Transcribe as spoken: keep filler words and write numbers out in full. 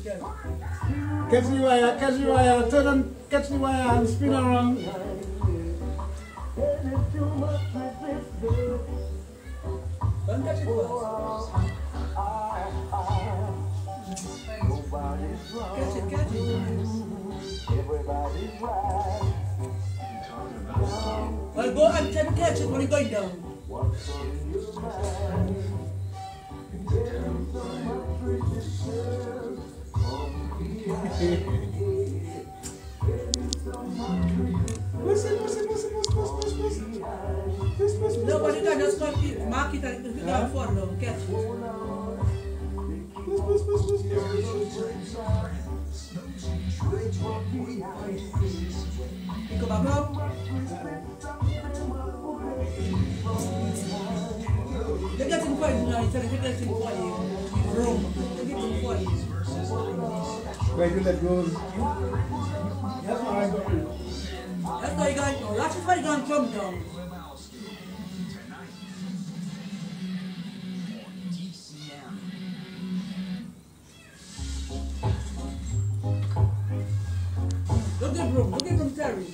Catch the wire, catch the wire, turn and catch the wire and spin around. Don't catch it first. Catch it, catch it. Well, go and try to catch it when you're going down. Nobody can just cut it, mark it and if you can't fall down, catch it. Pick up back up. They're getting for you now, instead of getting for you. Room. They're getting for you. Where you let go. That's how I got it. That's how you got to go. That's why you got to come down. Look at room. Look at room, Terry.